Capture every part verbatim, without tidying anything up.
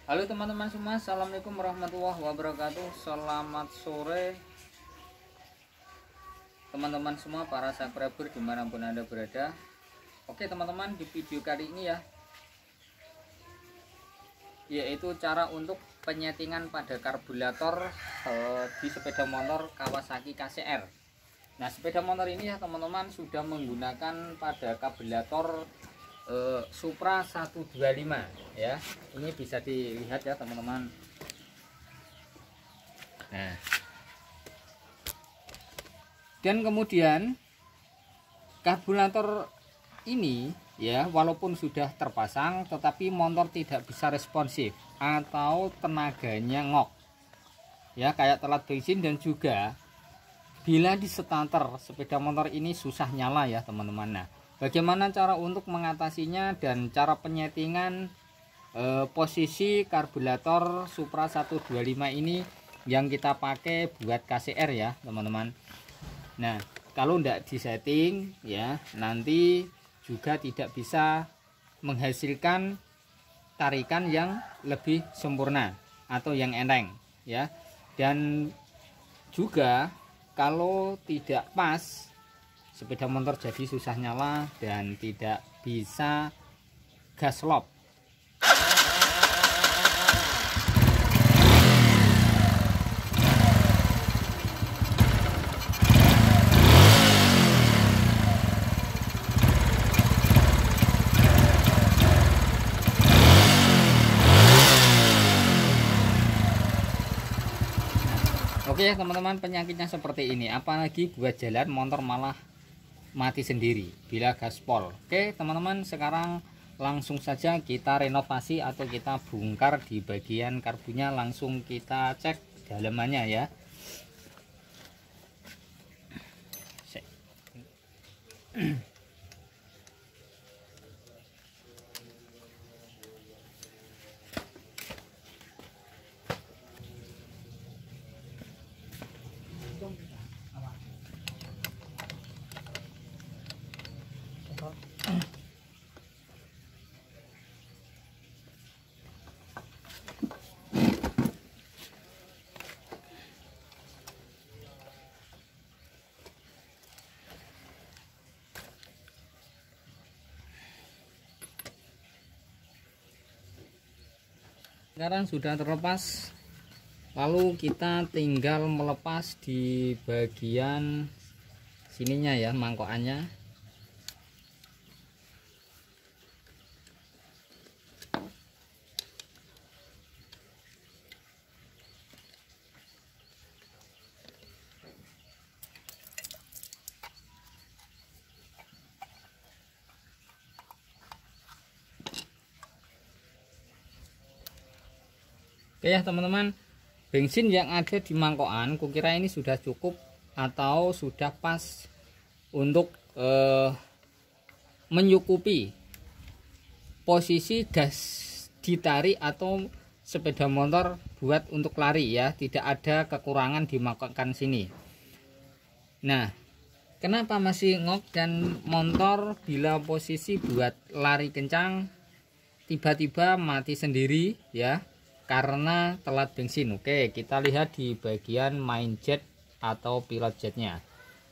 Halo teman-teman semua, assalamualaikum warahmatullahi wabarakatuh. Selamat sore teman-teman semua, para subscriber dimanapun anda berada. Oke teman-teman, di video kali ini ya, yaitu cara untuk penyetingan pada karburator eh, di sepeda motor Kawasaki K C R. Nah, sepeda motor ini ya teman-teman sudah menggunakan pada karburator Uh, Supra seratus dua puluh lima ya. Ini bisa dilihat ya teman-teman. Nah, dan kemudian karburator ini ya, walaupun sudah terpasang tetapi motor tidak bisa responsif atau tenaganya ngok ya, kayak telat bensin. Dan juga bila di starter sepeda motor ini susah nyala ya teman-teman. Nah, bagaimana cara untuk mengatasinya dan cara penyetingan eh, posisi karburator Supra seratus dua puluh lima ini yang kita pakai buat K C R ya teman-teman. Nah, kalau tidak disetting ya, nanti juga tidak bisa menghasilkan tarikan yang lebih sempurna atau yang enteng ya. Dan juga kalau tidak pas, sepeda motor jadi susah nyala dan tidak bisa gas lock. Oke ya teman-teman, penyakitnya seperti ini, apalagi buat jalan motor malah mati sendiri bila gaspol. Oke teman-teman, sekarang langsung saja kita renovasi atau kita bongkar di bagian karbunya, langsung kita cek dalamannya ya. Sekarang sudah terlepas, lalu kita tinggal melepas di bagian sininya ya, mangkokannya. Oke ya teman-teman, bensin yang ada di mangkokan kukira ini sudah cukup atau sudah pas untuk eh, menyukupi posisi gas ditarik atau sepeda motor buat untuk lari ya, tidak ada kekurangan di mangkokan sini. Nah, kenapa masih ngok dan motor bila posisi buat lari kencang tiba-tiba mati sendiri ya, karena telat bensin? Oke, kita lihat di bagian main jet atau pilot jetnya.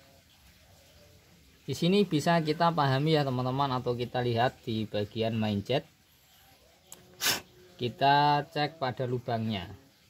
Di sini bisa kita pahami ya teman-teman, atau kita lihat di bagian main jet. Kita cek pada lubangnya.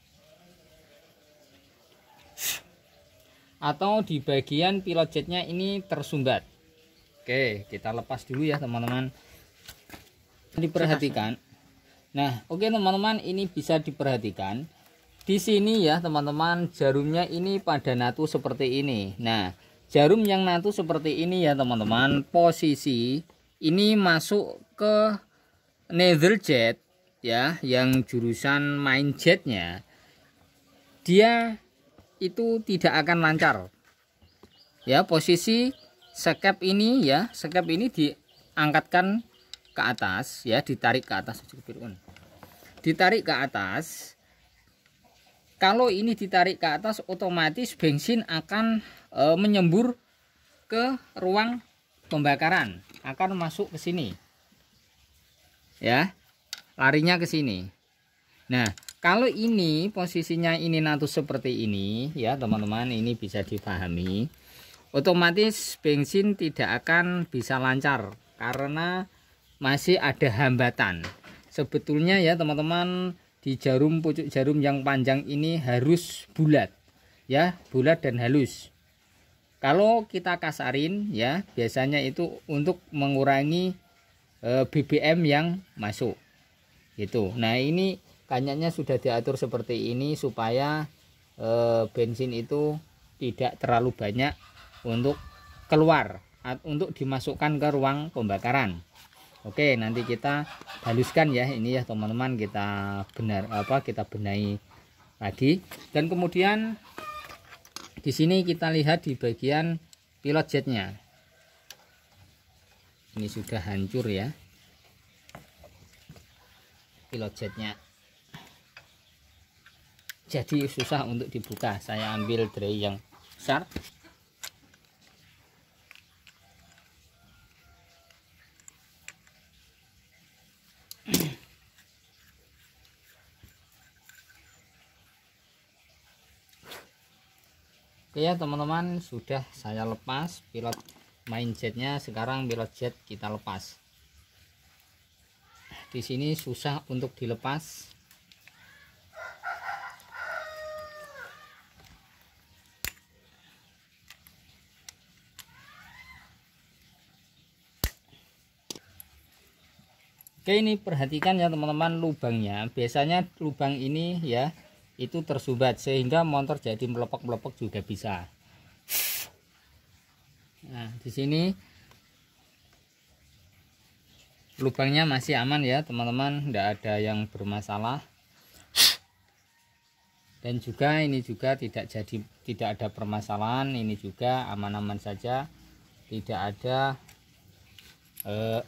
Atau di bagian pilot jetnya ini tersumbat. Oke, kita lepas dulu ya teman-teman. Diperhatikan. Nah, oke teman-teman, ini bisa diperhatikan. Di sini ya teman-teman, jarumnya ini pada natu seperti ini. Nah, jarum yang natu seperti ini ya teman-teman, posisi ini masuk ke nether jet ya, yang jurusan main jetnya, dia itu tidak akan lancar. Ya, posisi sekep ini ya, sekep ini diangkatkan ke atas ya, ditarik ke atas, ditarik ke atas. Kalau ini ditarik ke atas, otomatis bensin akan e, menyembur ke ruang pembakaran, akan masuk ke sini ya, larinya ke sini. Nah, kalau ini posisinya ini natus seperti ini ya teman-teman, ini bisa dipahami. Otomatis bensin tidak akan bisa lancar karena masih ada hambatan. Sebetulnya ya teman-teman, di jarum, pucuk jarum yang panjang ini harus bulat ya, bulat dan halus. Kalau kita kasarin ya, biasanya itu untuk mengurangi e, B B M yang masuk gitu. Nah, ini kanyaknya sudah diatur seperti ini supaya e, bensin itu tidak terlalu banyak untuk keluar, untuk dimasukkan ke ruang pembakaran. Oke, nanti kita haluskan ya ini ya teman-teman, kita benar apa kita benahi lagi. Dan kemudian di sini kita lihat di bagian pilot jetnya, ini sudah hancur ya pilot jetnya, jadi susah untuk dibuka. Saya ambil tray yang besar. Oke ya teman-teman, sudah saya lepas pilot main jetnya. Sekarang pilot jet kita lepas. Di sini susah untuk dilepas. Oke, ini perhatikan ya teman-teman lubangnya. Biasanya lubang ini ya itu tersumbat sehingga motor jadi melepek-melepek juga bisa. Nah, di sini lubangnya masih aman ya teman-teman, tidak ada yang bermasalah. Dan juga ini juga tidak jadi tidak ada permasalahan, ini juga aman-aman saja, tidak ada eh,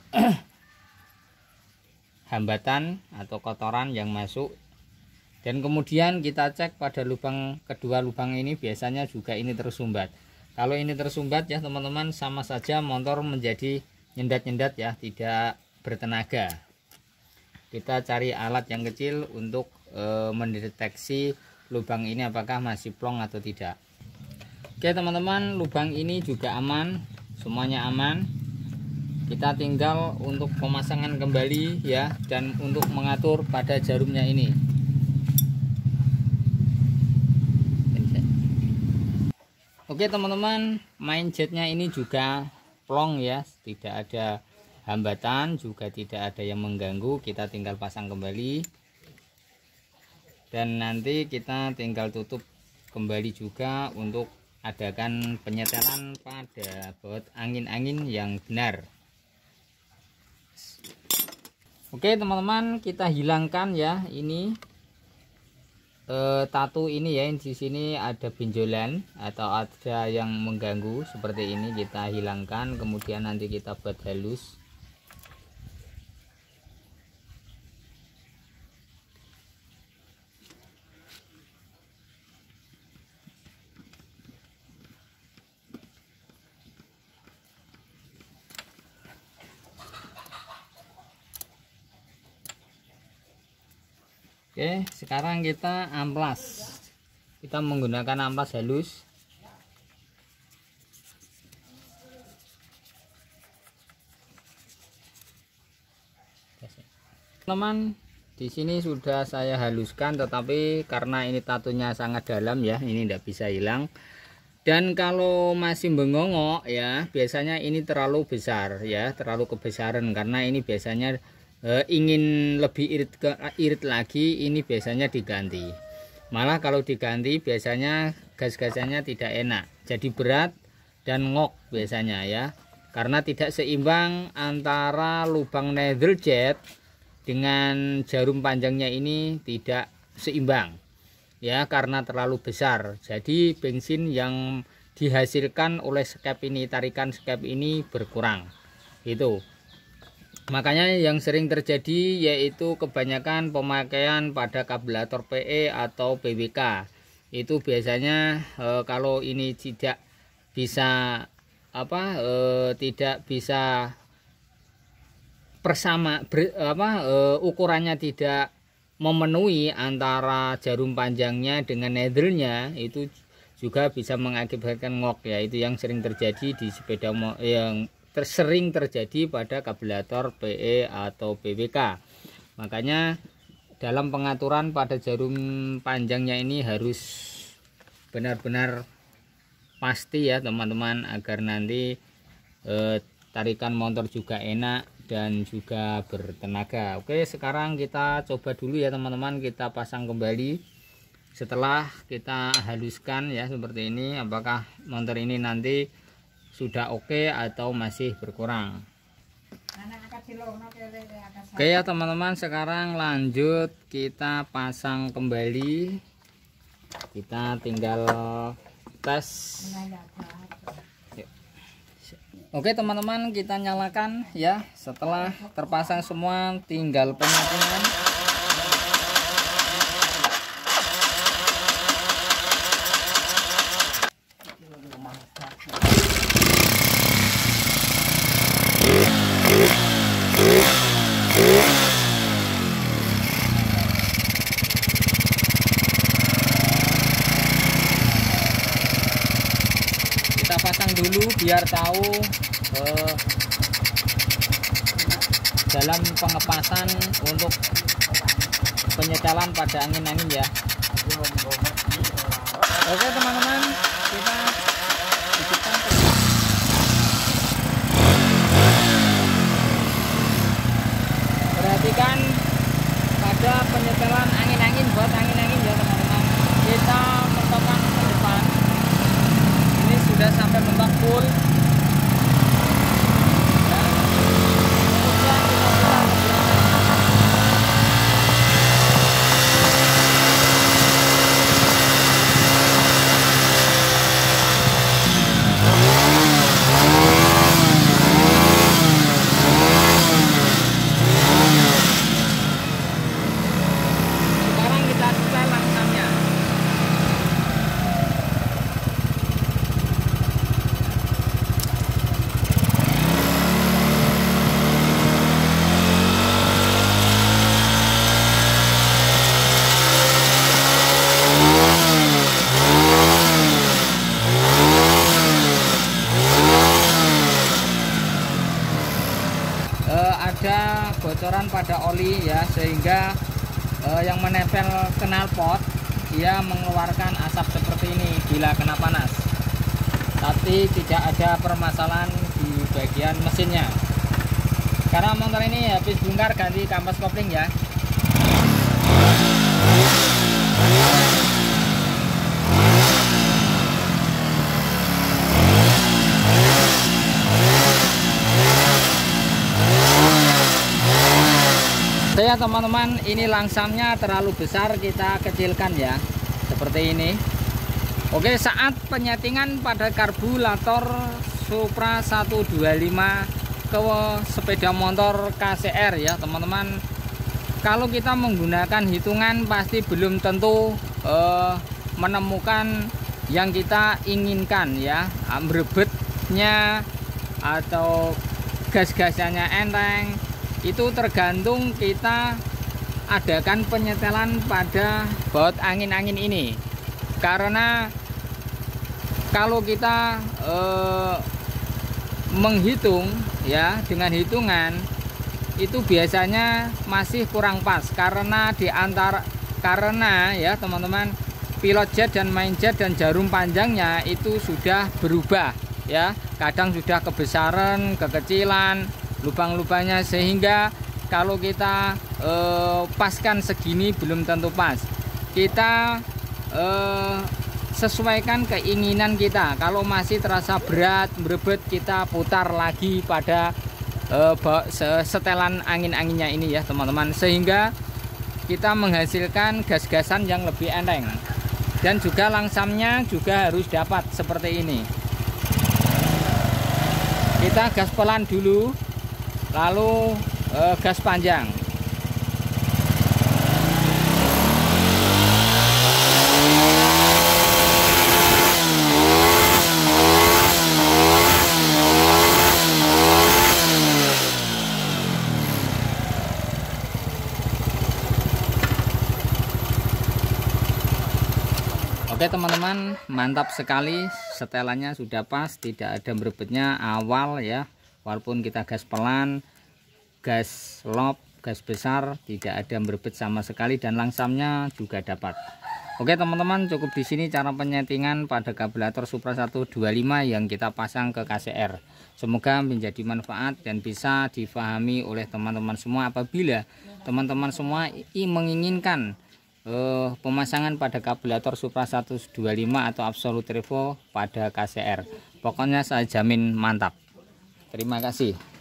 hambatan atau kotoran yang masuk. Dan kemudian kita cek pada lubang kedua, lubang ini biasanya juga ini tersumbat. Kalau ini tersumbat ya teman-teman, sama saja motor menjadi nyendat-nyendat ya, tidak bertenaga. Kita cari alat yang kecil untuk e, mendeteksi lubang ini apakah masih plong atau tidak. Oke teman-teman, lubang ini juga aman, semuanya aman. Kita tinggal untuk pemasangan kembali ya, dan untuk mengatur pada jarumnya ini. Oke teman-teman, main jetnya ini juga plong ya, tidak ada hambatan, juga tidak ada yang mengganggu. Kita tinggal pasang kembali dan nanti kita tinggal tutup kembali juga untuk adakan penyetelan pada baut angin-angin yang benar. Oke teman-teman, kita hilangkan ya ini e, tato ini ya. Di sini ada benjolan atau ada yang mengganggu seperti ini, kita hilangkan. Kemudian nanti kita buat halus. Oke, sekarang kita amplas. Kita menggunakan amplas halus. Teman-teman, di sini sudah saya haluskan, tetapi karena ini tatonya sangat dalam ya, ini tidak bisa hilang. Dan kalau masih bengongok ya, biasanya ini terlalu besar ya, terlalu kebesaran, karena ini biasanya Uh, ingin lebih irit ke irit lagi, ini biasanya diganti. Malah kalau diganti biasanya gas-gasannya tidak enak, jadi berat dan ngok biasanya ya, karena tidak seimbang antara lubang needle jet dengan jarum panjangnya, ini tidak seimbang ya, karena terlalu besar. Jadi bensin yang dihasilkan oleh skep ini, tarikan skep ini berkurang itu. Makanya yang sering terjadi yaitu kebanyakan pemakaian pada kabelator P E atau P W K. Itu biasanya e, kalau ini tidak bisa apa e, tidak bisa persama ber, apa e, ukurannya tidak memenuhi antara jarum panjangnya dengan needle-nya, itu juga bisa mengakibatkan ngok ya. Itu yang sering terjadi di sepeda yang tersering terjadi pada kabelator P E atau P W K. Makanya dalam pengaturan pada jarum panjangnya ini harus benar-benar pasti ya teman-teman, agar nanti eh, tarikan motor juga enak dan juga bertenaga. Oke, sekarang kita coba dulu ya teman-teman, kita pasang kembali. Setelah kita haluskan ya seperti ini, apakah motor ini nanti sudah oke atau masih berkurang. Oke ya teman-teman, sekarang lanjut kita pasang kembali. Kita tinggal tes. Oke teman-teman, kita nyalakan ya. Setelah terpasang semua, tinggal penyetingan. Kita pasang dulu biar tahu eh, dalam pengepasan untuk penyetelan pada angin-angin ya. Oke teman-teman, kita hidupkan. Perhatikan pada penyetelan angin-angin, buat angin-angin ya teman-teman. Kita mentokkan ke depan. Ini sudah sampai mentok full. Ada bocoran pada oli ya, sehingga eh, yang menempel knalpot dia mengeluarkan asap seperti ini bila kena panas, tapi tidak ada permasalahan di bagian mesinnya. Karena motor ini habis bongkar ganti kampas kopling ya. Ya teman-teman, ini langsamnya terlalu besar, kita kecilkan ya seperti ini. Oke, saat penyetingan pada karburator Supra seratus dua puluh lima ke sepeda motor K C R ya teman-teman, kalau kita menggunakan hitungan pasti belum tentu eh, menemukan yang kita inginkan ya. Berebetnya atau gas-gasannya enteng, itu tergantung kita adakan penyetelan pada baut angin-angin ini. Karena kalau kita eh, menghitung ya dengan hitungan itu biasanya masih kurang pas, karena di antara karena ya teman-teman, pilot jet dan main jet dan jarum panjangnya itu sudah berubah ya. Kadang sudah kebesaran, kekecilan lubang-lubangnya, sehingga kalau kita eh, paskan segini belum tentu pas. Kita eh, sesuaikan keinginan kita. Kalau masih terasa berat, berebet, kita putar lagi pada eh, setelan angin-anginnya ini ya teman-teman, sehingga kita menghasilkan gas-gasan yang lebih enteng. Dan juga langsamnya juga harus dapat seperti ini. Kita gas pelan dulu, lalu eh, gas panjang. Oke teman-teman, mantap sekali, setelannya sudah pas, tidak ada berebetnya awal ya. Walaupun kita gas pelan, gas lop, gas besar, tidak ada berebet sama sekali, dan langsamnya juga dapat. Oke teman-teman, cukup di sini cara penyetingan pada kabelator Supra seratus dua puluh lima yang kita pasang ke K C R. Semoga menjadi manfaat dan bisa difahami oleh teman-teman semua apabila teman-teman semua menginginkan uh, pemasangan pada kabelator Supra seratus dua puluh lima atau Absolute Revo pada K C R. Pokoknya saya jamin mantap. Terima kasih.